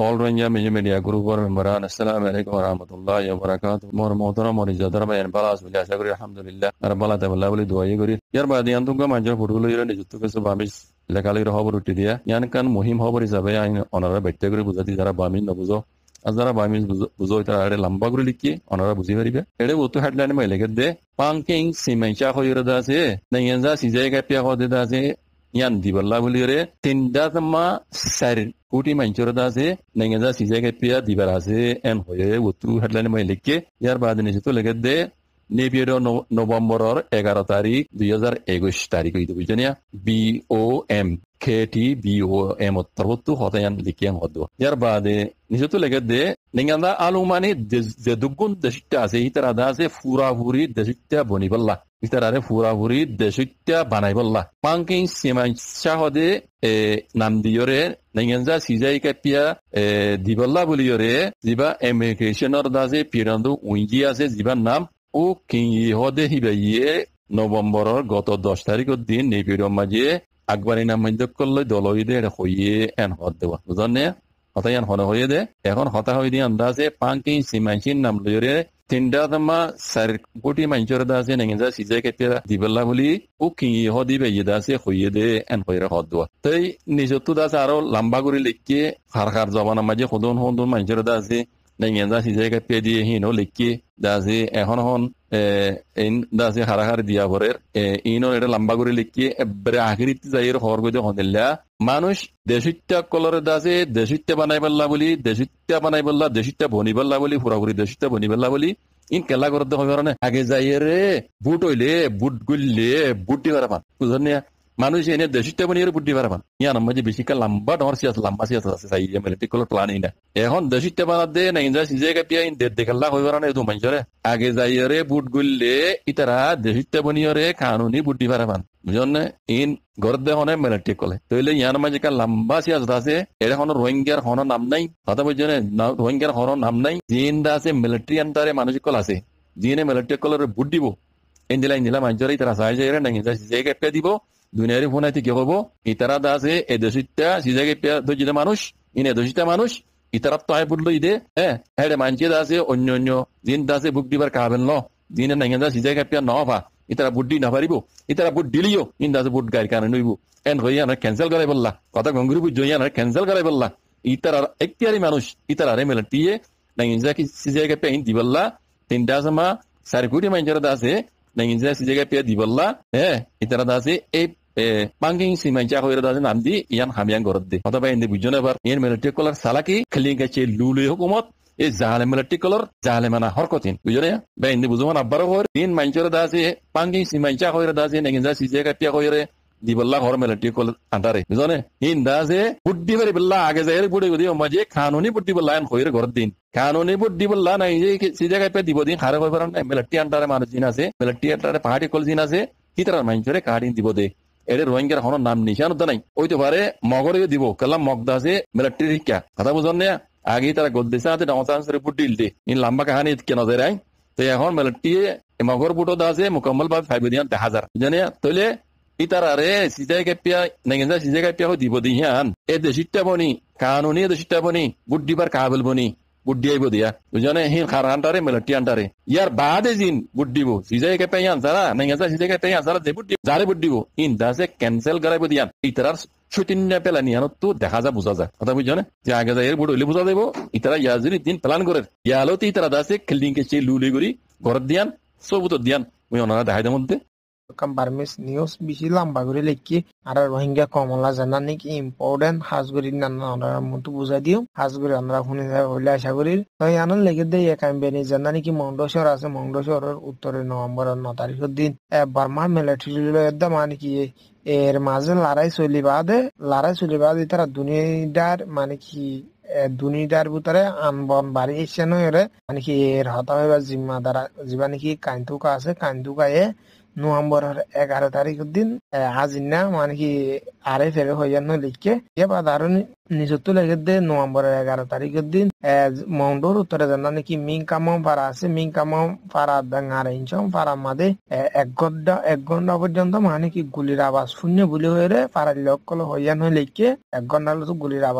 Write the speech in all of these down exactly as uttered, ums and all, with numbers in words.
all Rohingya media group or member. Assalamu alaikum wa rahmatullahi wa barakatuh. More motora more jadara bayan balas bila shakri alhamdulillah. Arbala taballa bali duai guri. Yar badi antum ka manjar futulo yore nijuttu ke subamis lekali roho rutti dia. Yan kan muhim ho bari sabe ain onara bette guri buzati jara bamin na buzo. Azara bamis buzo itara ade lamba guri likki onara buzi baribe. Ede utu headline mai leged de. Panking simencha ho yore da se. Nayenza sijai ka pya ho de da se. Yan di balla buli yore. Tinda sama sar. Kuti manchur da se. Nayenza sijai ka pya di bara se. En ho ye utu headline mai likki. Yar badi nijitu leged de. Nepiero November এগারো তারিখ দুই হাজার একুশ তারিখ হইতে বুঝছেন B O M কেটি B O M অত্তরবত্তু হতায়ান লিখিয়ান হদ্দ ইয়ার বাদে নিজেতো লেগে দে নিঙ্গান্দা আলুমানি যে দুগুণ দেশিটা আছে ইতারা দা আছে ফুরাফুরি দেশিটা বনিবল্লা ইতারারে ফুরাফুরি দেশিটা বানাইবল্লা পাঙ্কিং সিমাই শাহদে নাম দিয়রে নিঙ্গান্দা সিজাই কাপিয়া দিবল্লা বলিয়রে জিবা ইমিগ্রেশনের দাসে পিরান্দু উইজি আছে জিবার নাম ও কি হদে হিবাইয়ে নভেম্বরের গত দশ তারিখের দিন নেপিরম মাঝে আকবরী নাম মধ্য করলে দলইদে হইয়ে এন হদ দেওয়া বুঝনে হতাই এন হনে হয়ে দে এখন হতা হয়ে দিয়ে আন্দাজে পাঙ্কি সিমাইছিন নাম লইরে তিনটা তোমা চার কোটি মানুষের দাসে নেগেঞ্জা সিজে কেতিয়া দিবল্লা বলি ও কি হদি বেয়ে দাসে হইয়ে দে এন হয়ে হদ দেওয়া তাই নিজতো দাসে আরো লম্বা করে লিখিয়ে হার হার জবানের মাঝে সদন সদন মানুষের দাসে নেগেঞ্জা সিজে কেতিয়া দিয়ে হিনো লিখিয়ে দাসে এখন হন ইন দাসে হারাহারি দিয়া ভরের ইনো এটা লম্বা করে লিখিয়ে এবারে আখিরিতে যাইয়ের হর গজে হদিল্লা মানুষ দেশিত্যা কলরে দাসে দেশিত্যা বানাই পাল্লা বলি দেশিত্যা বানাই পাল্লা দেশিত্যা বনি পাল্লা বলি পুরাপুরি দেশিত্যা বনি পাল্লা বলি ইন কেলা করতে হবে না আগে যাইয়েরে বুট হইলে বুট গুললে বুট দি পারাবান বুঝলেন মানুষ এনে দেশিত্যা বনিয়ে বুট দি পারাবান ইয়ার মাঝে বেশি কা লম্বা ডর সিয়াস লম্বা সিয়াস আছে সাই মিলিটারি কলর প্ল্যান ইনা এখন দেশিত্যা বানা দে না ইনজা সিজে কাপিয়া ইন দে দেখাল্লা হইবার না এতো মানুষরে আগে যাইয়েরে বুট গুললে ইতারা দেশিত্যা বনিয়রে কানুনি বুট দি পারাবান বুঝলেন ইন গরদ হনে মিলিটারি কলে তইলে ইয়ার মাঝে কা লম্বা সিয়াস আছে এর এখন রোহিঙ্গার হন নাম নাই কথা বুঝছেন রোহিঙ্গার হন নাম নাই জিন দা আছে মিলিটারি আন্ডারে মানুষ কল আছে জিনে মিলিটারি কলরে বুট দিব ইনদিলা ইনদিলা মানুষরে ইতারা সাই যাইরে না ইনজা সিজে কাপিয়া দিব দুনিয়ার ফোনাইতে কি হবো ইতারা দাসে এ দেশিত্যা সিজাকে দজিতে মানুষ ইনে দশিতা মানুষ ইতারা তো আয় বুঝলো ইদে হ্যাঁ হ্যাঁ মানছে দাসে অন্য অন্য দিন দাসে বুক দিবার কাবেন ন দিনে নাইগা সিজাকে পিয়া ন পা ইতারা বুট দি না পারিব ইতারা বুট দিলিও ইন দাসে বুট গাড়ি কারণে নইব এন হইয়া না ক্যান্সেল করাই বললা কথা গঙ্গুরি বুঝ জইয়া না ক্যান্সেল করাই বললা ইতারা একটিয়ারি মানুষ ইতারা রে মেলটিয়ে নাইগা কি সিজাকে পিয়া ইন দিবল্লা তিনটা সমা চার কোটি মানুষের দাসে নাইগা সিজাকে পিয়া দিবল্লা হ্যাঁ ইতারা দাসে এই পাঙ্কিং সিমাইচা হইরা দাসে নাম দি ইয়ান হামিয়ান গরদ দে কথা বাইন্দে বুঝছো না এবার এর মিলিটারি কলার সালাকি খেলি গেছে লুলু হুকুমত এই জাহালে মিলিটারি কলার জাহালে মানা হরকতিন বুঝছো না বাইন্দে বুঝো না আব্বার হর তিন মাইচর দাসে পাঙ্কিং সিমাইচা হইরা দাসে নাইগা সিজে কাপিয়া হইরে দিবল্লা হর মিলিটারি কল আন্ডারে বুঝছো না ইন দাসে বুদ্ধি বারে বিল্লা আগে যাইরে বুড়ি বুড়ি মাঝে কানুনি বুদ্ধি বল্লা আন হইরে গরদ দিন কানুনি বুদ্ধি বল্লা নাই যে সিজে কাপিয়া দিব দিন হারে হইবার না মিলিটারি আন্ডারে মানুষ জিন আছে মিলিটারি আন্ডারে পাহাড়ি কল জিন আছে কিতার মাইচরে কাহিনী দিব দে এর রোহিঙ্গার হন নাম নিশান উদ্দা নাই ওইতে পারে মগরে দিব কালাম মগদা আছে মিলিটারি শিক্ষা কথা বুঝন না আগে তারা গদ্দেশা আছে ডাউনসান্সরে বুট দিল দে ইন লম্বা কাহানি কেন যায় রাই তো এখন মিলিটারি মগর বুটো দা আছে মুকম্মল ভাবে ফাইভ দিয়ান হাজার জানে তইলে ইতারা রে সিজাই কাপিয়া নাইগা সিজাই কাপিয়া দিব দিহান এ দেশিটা বনি কানুনি দেশিটা বনি বুট দিবার কাবিল বনি বুট দিয়াইব দিয়া বুঝনে হি খারান্টারে মিলিটারি আন্ডারে ইয়ার বাদে জিন বুট দিব সিজাই কাপিয়া আনসারা নাইগা সিজাই কাপিয়া আনসারা দে বুট দিব যারে বুট দিব ইন দাসে ক্যান্সেল করাইব দিয়ান ইতারার শুটিন্না পেলানি আনো তো দেখা যা বুঝা যায় কথা বুঝনে যে আগে যাই এর বুট হইলে বুঝা দেব ইতারা ইয়াজিনি দিন প্ল্যান করে ইয়ালোতে ইতারা দাসে খেলিং কে চে লুলি গরি ঘর দিয়ান সবুত দিয়ান ওই ওনারা দেখাইদের মধ্যে বার্মিস নিউজ বেশি লম্বা করে লিখি আর রোহিঙ্গা কমলা জানা নাকি ইম্পর্টেন্ট হাজগুড়ির নানা মতো বুঝাই দিও হাজগুড়ি আমরা শুনে হইলে আশা করি তাই আনন্দ লেগে দেয় একাম বেনি জানা নাকি মংডোশহর আছে মংডোশহরের উত্তরে নভেম্বরের ন তারিখের দিন বার্মা মিলিটারি একদম মানে কি এর মাঝে লড়াই চলি বাদে লড়াই চলি বাদে তারা দুনিয়াদার মানে কি দুনিয়াদার ভিতরে আনবন বাড়ি এসে নয় মানে কি এর হতা হইবার জিম্মাদার যিবা নাকি কাইন্তুকা আছে কাইন্তুকায়ে নভেম্বরের এগারো তারিখের দিন হাজিনা মানে কি আরে ফেরে হইয়ার নয় লিখকে এবার আরো নিজত্ব লেগে দে নভেম্বরের এগারো তারিখের দিন মন্ডোর উত্তরে জানা নাকি মিং কামাও পাড়া আছে মিং কামাও পাড়া ডাঙার ইঞ্চম পাড়া মাদে এক ঘন্টা এক ঘন্টা পর্যন্ত মানে কি গুলির আওয়াজ শূন্য বলে হয়ে রে পাড়ার লোক কল হইয়া নয় লিখকে এক ঘন্টা হলো তো গুলির আওয়াজ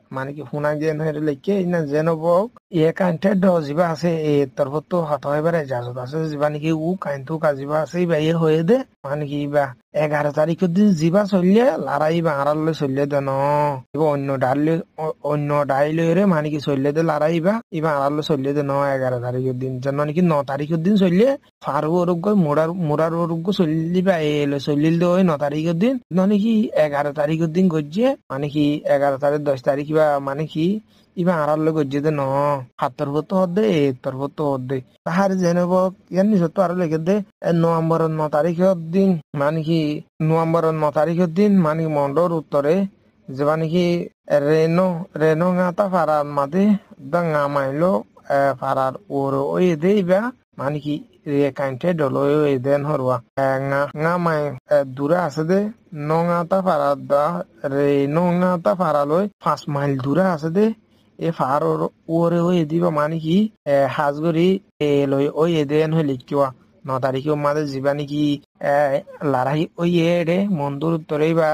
মানে কি হুনা যেন হেরে লেখকে ইনা যেন বক ইয়ে কাইন্টে ড জিবা আছে এ তরফতো হাত হইবারে ইজাজত আছে জিবা নাকি উ কাইন্টু কাজিবা আছে ইবা ইয়ে হয়ে দে মানে কি ইবা এগারো তারিখের দিন জিবা চললে লারাই বা আড়ালে চললে দে ন ইবা অন্য ডাইলে অন্য ডাইলে রে মানে কি চললে দে লারাই ইবা ইবা আড়ালে চললে দে ন এগারো তারিখের দিন যেন নাকি ন তারিখের দিন চললে ফারু ওরুগ্য মোড়ার মোড়ার ওরুগ্য চললিবা এলো চললিল দে ওই ন তারিখের দিন মানে কি এগারো তারিখের দিন গজ্জে মানে কি এগারো তারিখ দশ তারিখ ইবা মানে কি ইবা আড়ালে গজ্জে দে ন হাতর হতো হদ্দে এ তোর হতো হদ্দে তাহার জেনেব ইয়ান নিজত আরো লেগে দে নভেম্বরের ন তারিখের দিন মানে কি নভেম্বরের ন তারিখের দিন মানে মন্ডর উত্তরে যে মানে কি রেনো রেনো গাতা ফারার মাঝে দাঙ্গা মাইলো ফারার ওর ওই দে ইবা মানে কি রে কাইন্টে ডলো ওই দেন হরওয়া nga nga mai dura আছে দে নঙাতা ফারার দা রে নঙাতা ফারালই পাঁচ মাইল দূরে আছে দে এ ফারোর ওরে ওই দিবা মানে কি হাজগরি এ লই ওই দেন হই লিখিবা ন তারিখে মাঝে যাবা নাকি লারাই ওই এডে মন্দুর উত্তরে বা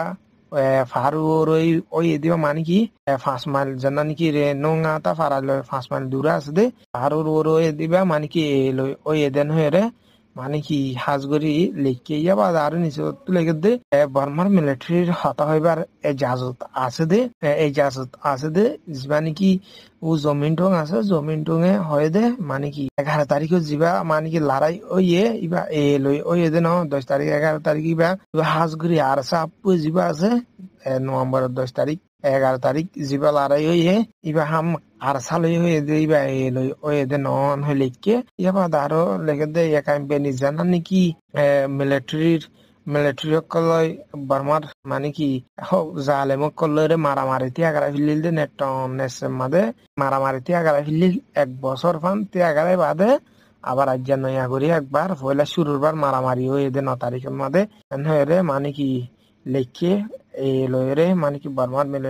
ফারুর ওই ওই দিবা মানে কি পাঁচ মাইল জানা নাকি রে নঙাতা ফারালই পাঁচ মাইল দূরে আছে দে ফারুর ওর ওই দিবা মানে কি লই ওই দেন হই রে মানে কি হাজগরি লিখে যাবা আর নিচে লেগে দে বর্মার মিলিটারির হতা হইবার এজাজত আছে দে এজাজত আছে দে মানে কি ও জমিন টং আছে জমিন টং এ হয় দে মানে কি এগারো তারিখে যাবা মানে কি লড়াই ওইয়ে ইবা এ লই ওই দে ন দশ তারিখ এগারো তারিখ ইবা হাজগরি আর সাপ যাবা আছে নভেম্বরের দশ তারিখ এগারো তারিখ যাবা লড়াই ওইয়ে ইবা হাম আর সালই হয়ে দে ইবা এ লই ওই দে নন হই লিখকে ইয়াবা দারো লেগে দে একাই বেনি জানা নাকি মিলিটারির মিলিটারি কলয় বর্মার মানে কি জালেম কলরে মারামারি তিয়াগারা ফিলিল দে নেটন নেসে মাদে মারামারি তিয়াগারা ফিলিল এক বছর ফান তিয়াগারে বাদে আবার আজ্জা নয়া করি একবার পয়লা শুরুর বার মারামারি হয়ে দে ন তারিখের মাদে হয়ে মানে কি লেখে এই লয়রে মানে কি বর্মার মিলে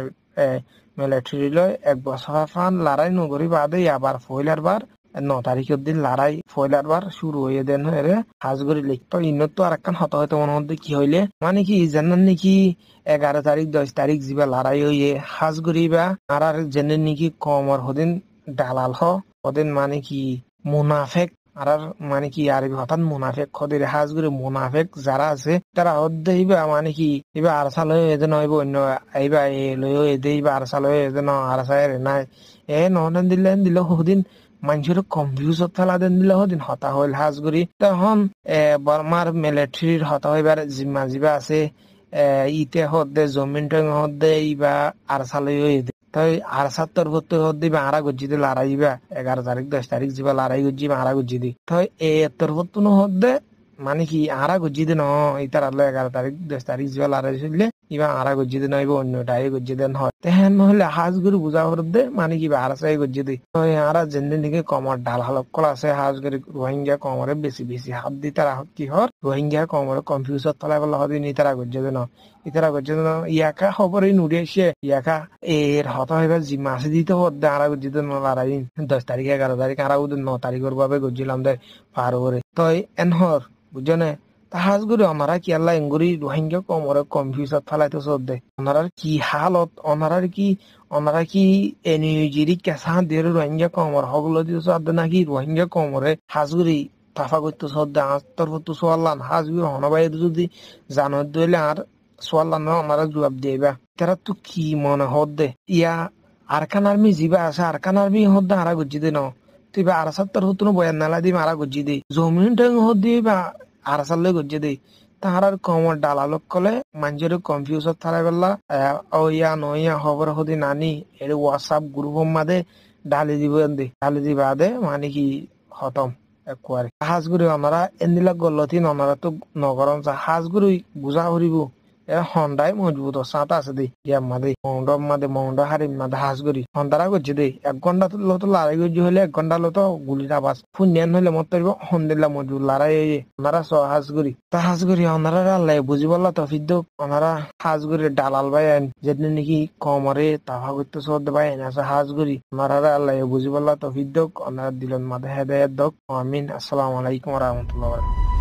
মিলিটারি লয় এক বছর ফান লড়াই নগরী বাদে আবার পয়লার বার ন তারিখের দিন লড়াই পয়লার বার শুরু হয়ে দেন হয়ে হাজগরি লিখতো ইন্নত তো আর একখান হত হয়তো মনে মধ্যে কি হইলে মানে কি জানান নাকি এগারো তারিখ দশ তারিখ যা লড়াই হইয়ে হাজগরি বা আর আর জেনে নাকি কমর হদিন দালাল হ হদিন মানে কি মুনাফেক আর মানে কি আর হঠাৎ মুনাফেক খদের হাজগরি মুনাফেক যারা আছে তারা হদ্দে ইবা মানে কি ইবা আর সাল হয়ে এদের নইব অন্য এইবা এ লই এদে ইবা আর সাল হয়ে এদের ন আর সাই নাই এ নহন দিলেন দিল হদিন মানুষের কনফিউজত ফেলা দেন দিলে হদিন হতা হইল হাজগরি তখন এ বর্মার মিলিটারির হতা হইবার জিম্মা জিবা আছে এ ইতে হদ্দে জমিন টং হদ্দে ইবা আর সালই হয়ে তাই আর সাত্তর ভর্তি হদ্দি বা আরা গজ্জি দি লড়াইবা এগারো তারিখ দশ তারিখ যা লড়াই গজ্জি বা আরা গজ্জি দি তাই এ এত্তর ভর্তি হদ্দে মানে কি আরা গজ্জি দি ন ইতার আলো এগারো তারিখ দশ তারিখ যা লড়াই চললে ইবা আরা গজ্জি দি নইব অন্যটাই গজ্জি দেন হয় তেহেন নহলে হাজগরি বুঝা হরদে মানে কি আর সাই গজ্জি দি আরা জেনে নিকে কমর ডাল হালকল আছে হাজগরি রোহিঙ্গা কমরে বেশি বেশি হাত দি তারা কি হর রোহিঙ্গা কমরে কনফিউজত তলাই বলা হদি নি তারা গজ্জি দেন ইতারা গজ্জি দেন ইয়াকা খবর নুড়ি আসে ইয়াকা এর হত হইবার জিম্মা আছে দিতে হদ্দে আরা গজ্জি দেন লড়াই দশ তারিখ এগারো তারিখ আরা উদ ন তারিখের ভাবে গজ্জিলাম দে পার করে তই এনহর বুঝনে হাজগুড়ি অনারা কি আল্লাহ এঙ্গুরি রোহিঙ্গা কমরে কনফিউজত ফেলাইতে চোদ্দে ওনারার কি হালত ওনারার কি ওনারা কি এনিউজিরি কেসা দিয়ে রোহিঙ্গা কমর হগলো দিয়ে চোদ্দে নাকি রোহিঙ্গা কমরে হাজগুড়ি তাফা করতে চোদ্দে আস্তর করতে সোয়াল্লান হাজগুড়ি হনবাই যদি জানো দিলে আর সোয়াল্লান ওনারা জবাব দিবা তারা তো কি মনে হদ্দে ইয়া আরকান আর্মি জিবা আছে আরকান আর্মি হদ্দে আরা গুজি দে ন তুই বা আর সত্তর হতো বয়ান নালা দি মারা গুজি দে জমিন টং হদ্দি বা আর সালে গজ্জে দেই তাহার কমর ডালালোক কলে মানুষের কনফিউজত থালাই বেলা ওইয়া নইয়া খবর হদি নানি এর হোয়াটসঅ্যাপ গ্রুপ মাদে ডালি দিব দে ডালি দিবা দে মানে কি খতম একবারে হাজগুড়ি ওনারা এন্দিলা গলতি ওনারা তো নগরম হাজগুড়ি বুঝা হরিব এ হন্ডাই মজবুত সাঁত আছে দে ইয়ার মাদে মৌন্ড মাদে মৌন্ড হারিম মাদে হাজগুড়ি হন্দারা করছে দে এক ঘন্টা লতো লড়াই করছে হলে এক ঘন্টা লতো গুলির আবাস ফুন্যান হলে মত পারব হন্দিল্লা মজবুত লড়াই ওনারা স হাজগুড়ি তা হাজগুড়ি ওনারা আল্লাহ বুঝি বললা তফিদ ওনারা হাজগুড়ি ডালাল বাইন যেদিন নাকি কমরে তাফা করতে সদ বাইন আছে হাজগুড়ি ওনারা আল্লাহ বুঝি বললা তফিদ ওনারা দিলেন মাদে হেদায়ত দক আমিন। আসসালামু আলাইকুম ওয়া রাহমাতুল্লাহি ওয়া বারাকাতুহু।